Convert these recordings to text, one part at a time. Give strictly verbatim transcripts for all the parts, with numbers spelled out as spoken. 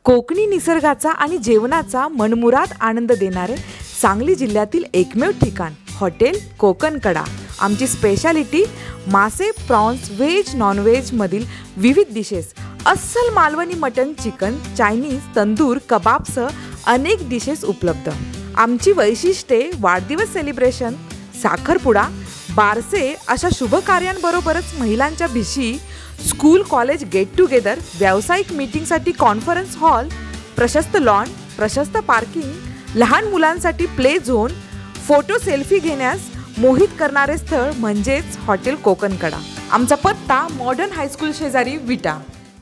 कोकणी निसर्गाचा आणि जेवणाचा मनमुराद आनंद देणारे सांगली जिल्ह्यातील एकमेव ठिकाण हॉटेल कोकणकडा। आमची स्पेशालिटी मासे, प्रॉन्स, व्हेज, नॉनव्हेज मधील विविध डिशेस, अस्सल Malvani mutton, chicken, Chinese, tandoor, कबाबसह अनेक डिशेस उपलब्ध। आमची वैशिष्ट्ये वाढदिवस सेलिब्रेशन, साखरपुडा, बारसे अशा शुभ कार्यांबरोबरच महिलांच्या भिशी, स्कूल कॉलेज गेट टुगेदर, व्यावसायिक मीटिंगसाठी कॉन्फरन्स हॉल, प्रशस्त लॉन, प्रशस्त पार्किंग, लहान मुलांसाठी प्ले झोन, फोटो सेल्फी घेण्यास मोहित करणारे स्थळ म्हणजेच हॉटेल कोकणकडा। आमचा पत्ता मॉडर्न हायस्कूल शेजारी विटा।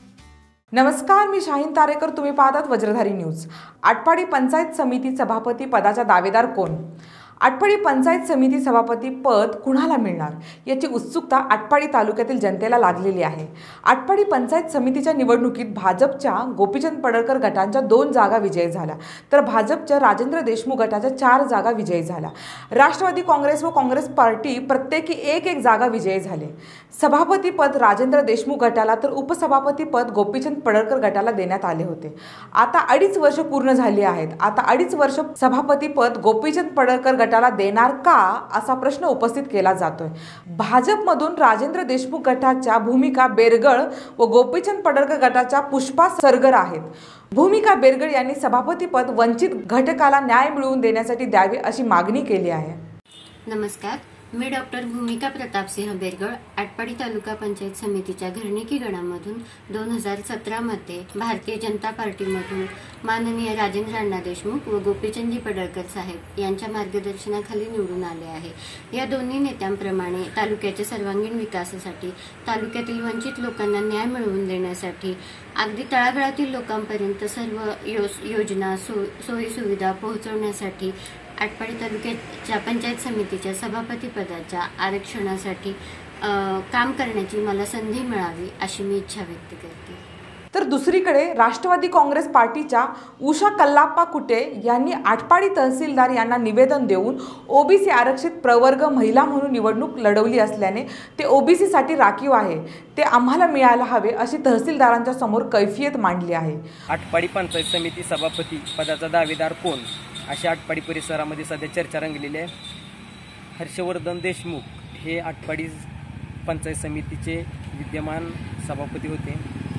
नमस्कार, मी शाहीन तारेकर, तुम्ही पाहतात वज्रधारी न्यूज। आटपाडी पंचायत समिती सभापती पदाचा दावेदार कोण? आटपाडी पंचायत समिती सभापती पद कुणाला मिळणार याची उत्सुकता आटपाडी तालुक्यातील जनतेला लागलेली आहे। आटपाडी पंचायत समितीच्या निवडणुकीत भाजपच्या गोपीचंद पडळकर गटांच्या दोन जागा विजयी झाल्या, तर भाजपच्या राजेंद्र देशमुख गटाच्या चार जागा विजयी झाल्या। राष्ट्रवादी काँग्रेस व काँग्रेस पार्टी प्रत्येकी एक एक जागा विजयी झाले। सभापती पद राजेंद्र देशमुख गटाला तर उपसभापती पद गोपीचंद पडळकर गटाला देण्यात आले होते। आता अडीच वर्ष पूर्ण झाली आहेत। आता अडीच वर्ष सभापती पद गोपीचंद पडळकर गटाला देणार का असा प्रश्न उपस्थित केला जातोय। भाजपमधून राजेंद्र देशमुख गटाच्या भूमिका बेरगळ व गोपीचंद पडळकर गटाच्या पुष्पा सरगर आहेत। भूमिका बेरगळ यांनी सभापती पद वंचित घटकाला न्याय मिळवून देण्यासाठी द्यावे अशी मागणी केली आहे। नमस्कार, मी डॉक्टर भूमिका प्रतापसिंह बेरगळ आटपाडी तालुका पंचायत समितीच्या घरनिकी गणामधून दोन हजार सतरा मध्ये भारतीय जनता पार्टीमधून माननीय राजेंद्र अण्णा देशमुख व गोपीचंदजी पडळकर साहेब यांच्या मार्गदर्शनाखाली निवडून आले आहे। या दोन्ही नेत्यांप्रमाणे तालुक्याच्या सर्वांगीण विकासासाठी, तालुक्यातील वंचित लोकांना न्याय मिळवून देण्यासाठी, अगदी तळागाळातील लोकांपर्यंत सर्व योजना सो सोयी सुविधा पोहोचवण्यासाठी आटपाडी तालुक्याच्या पंचायत समितीच्या सभापती पदाच्या आरक्षणासाठी काम करण्याची मला संधी मिळावी अशी मी इच्छा व्यक्त करते। तर दुसरीकडे राष्ट्रवादी काँग्रेस पार्टीच्या उषा कल्लाप्पा कुटे यांनी आटपाडी तहसीलदार यांना निवेदन देऊन ओबीसी आरक्षित प्रवर्ग महिला म्हणून निवडणूक लढवली असल्याने ते ओबीसी साठी राखीव आहे, ते आम्हाला मिळायला हवे अशी तहसीलदारांच्या समोर कैफियत मांडली आहे। आटपाडी पंचायत समिती सभापती पदाचा दावेदार कोण अशा आटपाडी परिसरामध्ये सध्या चर्चा रंगलेली आहे। हर्षवर्धन देशमुख हे आटपाडी पंचायत समितीचे विद्यमान सभापती होते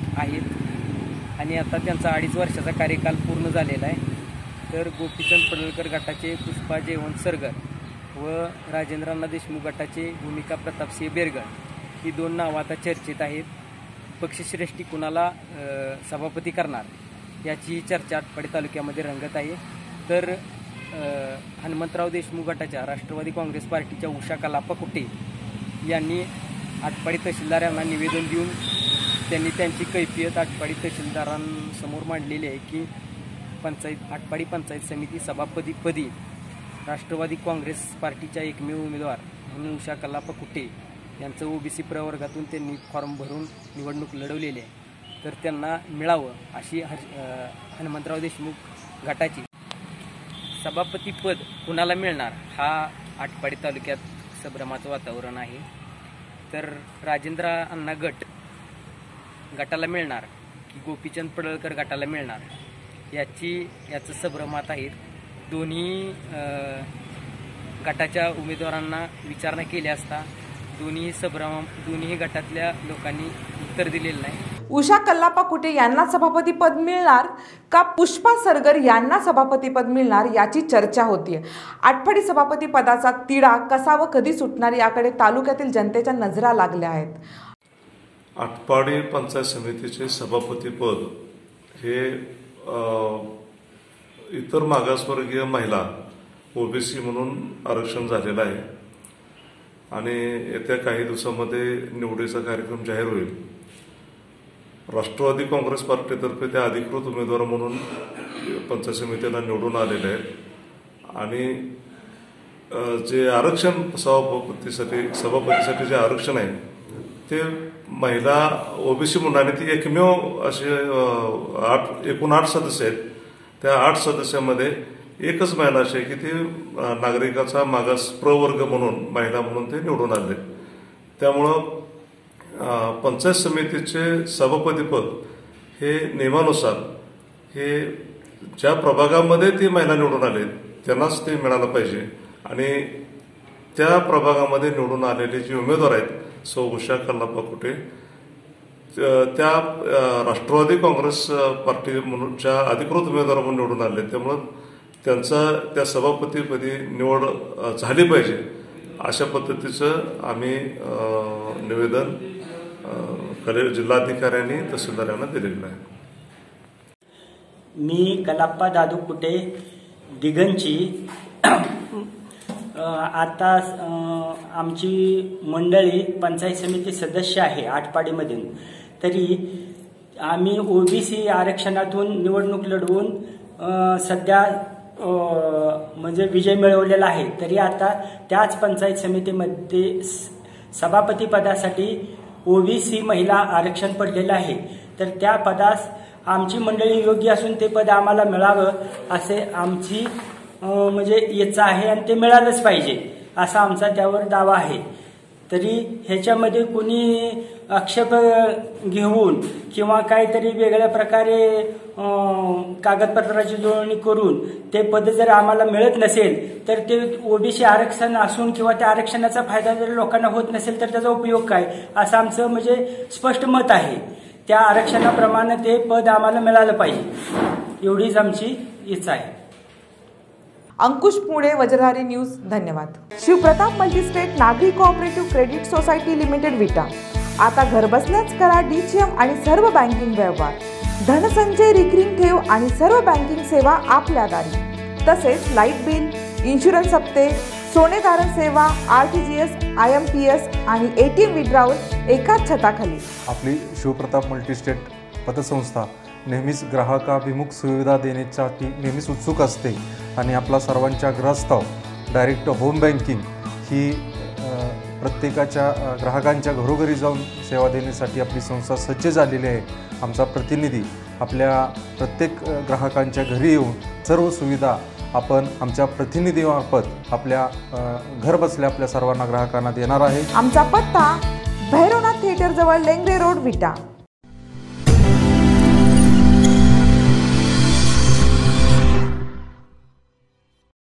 आहेत आणि आता त्यांचा अडीच वर्षाचा कार्यकाल पूर्ण झालेला आहे। तर गोपीचंद पडळकर गटाचे पुष्पा जयवंत सरगर व राजेंद्र अण्णा देशमुख गटाचे भूमिका प्रतापसिंह बेरगळ ही दोन नावं आता चर्चेत आहेत। पक्षश्रेष्ठी कुणाला सभापती करणार याची चर्चा आटपाडी तालुक्यामध्ये रंगत आहे। तर हनुमंतराव देशमुख गटाच्या राष्ट्रवादी काँग्रेस पार्टीच्या उषा कल्लाप्पा कुटे यांनी आटपाडी तहसीलदार यांना निवेदन देऊन त्यांनी त्यांची कैफियत आटपाडी तहसीलदारांसमोर मांडलेली आहे की पंचायत आटपाडी पंचायत समिती सभापतीपदी राष्ट्रवादी काँग्रेस पार्टीच्या एकमेव उमेदवार म्हणून उषा कल्लाप्पा कुटे यांचं ओबीसी प्रवर्गातून त्यांनी फॉर्म भरून निवडणूक लढवलेली आहे, तर त्यांना मिळावं अशी हनुमंतराव देशमुख गटाची सभापतीपद कुणाला मिळणार हा आटपाडी तालुक्यात संभ्रमाचं वातावरण आहे। तर राजेंद्र अण्णा गट गटाला मिळणार की गोपीचंद पडळकर गटाला मिळणार याची याचं संभ्रमात आहेत। दोन्ही गटाच्या उमेदवारांना विचारणा केली असता दोन्ही संभ्रम दोन्ही गटातल्या लोकांनी उत्तर दिलेलं नाही। उषा कल्लाप्पा कुटे यांना सभापतीपद मिळणार का पुष्पा सरगर यांना सभापतीपद मिळणार याची चर्चा होतीये। आटपाडी सभापती पदाचा तिढा कसा व कधी सुटणार याकडे तालुक्यातील जनतेच्या नजरा लागल्या आहेत। आटपाडी पंचायत समितीचे सभापतीपद हे इतर मागासवर्गीय महिला ओबीसी म्हणून आरक्षण झालेलं आहे आणि येत्या काही दिवसांमध्ये निवडीचा कार्यक्रम जाहीर होईल। राष्ट्रवादी काँग्रेस पार्टीतर्फे त्या अधिकृत उमेदवार म्हणून पंचायत समितीला निवडून आलेले आहेत आणि जे आरक्षण सभापतीसाठी सभापतीसाठी जे आरक्षण आहे ते महिला ओबीसी म्हणून आणि ती एकमेव असे आठ एकूण आठ सदस्य आहेत। त्या आठ सदस्यांमध्ये एकच महिला अशी आहे की ती नागरिकाचा मागास प्रवर्ग म्हणून महिला म्हणून ते निवडून आले। त्यामुळं पंचायत समितीचे सभापतीपद हे नियमानुसार हे ज्या प्रभागामध्ये ती महिला निवडून आले त्यांनाच ते मिळालं पाहिजे आणि त्या प्रभागामध्ये निवडून आलेले जे उमेदवार आहेत सौ उषा कल्लाप्पा कुटे त्या राष्ट्रवादी काँग्रेस पार्टी म्हणूनच्या अधिकृत उमेदवार म्हणून निवडून आले, त्यामुळं त्यांचा त्या सभापतीपदी निवड झाली पाहिजे अशा पद्धतीचं आम्ही निवेदन कले जिल्हाधिकाऱ्यांनी तहसीलदारांना दिलेलं आहे. मी कलाप्पा दादू कुटे दिगंची आता आमची मंडळी पंचायत समिती सदस्य आहे आटपाडीमधून. तरी आम्ही ओबीसी आरक्षणातून निवडणूक लढवून सध्या म्हणजे विजय मिळवलेला आहे. तरी आता त्याच पंचायत समितीमध्ये सभापती पदासाठी ओबीसी महिला आरक्षण पडलेलं आहे. तर त्या पदास आमची मंडळी योग्य असून ते पद आम्हाला मिळावं असे आमची म्हणजे इच्छा आहे आणि ते मिळालंच पाहिजे असा आमचा त्यावर दावा आहे. तरी ह्याच्यामध्ये कुणी आक्षेप घेऊन किंवा काहीतरी वेगळ्या प्रकारे कागदपत्राची जुळवणी करून ते पद जर आम्हाला मिळत नसेल तर ते ओबीसी आरक्षण असून किंवा त्या आरक्षणाचा फायदा जर लोकांना होत नसेल तर त्याचा उपयोग काय असं आमचं म्हणजे स्पष्ट मत आहे. त्या आरक्षणाप्रमाणे ते पद आम्हाला मिळालं पाहिजे एवढीच आमची इच्छा आहे. अंकुश पुणे, वज्रधारी न्यूज, धन्यवाद. शिवप्रताप मल्टीस्टेट नागरी cooperative credit society limited Vita आता घरबसल्याच करा डीसीएम आणि सर्व बँकिंग व्यवहार, धनसंचय, रिकरिंग ठेव आणि सर्व बँकिंग सेवा आपल्या दारी. तसेच लाईट बिल, इन्शुरन्स हप्ते, सोने तारण सेवा, आरटीजीएस, आयएमपीएस आणि एटीएम विड्रॉवल एकाच छताखाली. आपली शिवप्रताप मल्टीस्टेट पतसंस्था नेहमीच ग्राहकाभिमुख सुविधा देण्यासाठी नेहमीच उत्सुक असते आणि आपला सर्वांच्या ग्रहस्थाव डायरेक्ट होम बँकिंग ही प्रत्येकाच्या ग्राहकांच्या घरोघरी जाऊन सेवा देण्यासाठी आपली संस्था सज्ज झालेली आहे. आमचा प्रतिनिधी आपल्या प्रत्येक ग्राहकांच्या घरी येऊन सर्व सुविधा आपण आमच्या प्रतिनिधीमार्फत आपल्या घर बसल्या आपल्या सर्वांना ग्राहकांना देणार आहे. आमचा पत्ता भैरवनाथ थिएटर जवळ लेंगरे रोड, विटा.